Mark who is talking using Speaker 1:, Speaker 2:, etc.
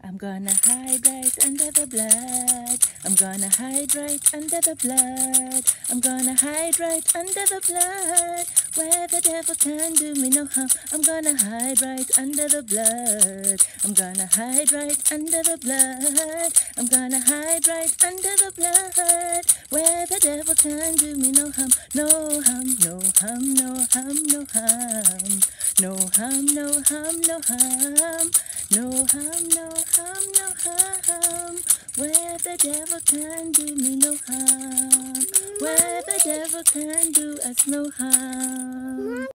Speaker 1: I'm gonna hide right under the blood. I'm gonna hide right under the blood. I'm gonna hide right under the blood, where the devil can do me no harm. I'm gonna hide right under the blood. I'm gonna hide right under the blood. I'm gonna hide right under the blood, where the devil can do me no harm. No harm, no harm, no harm, no harm. No harm, no harm, no harm. No harm, no harm, no harm, where the devil can do me no harm, where the devil can do us no harm.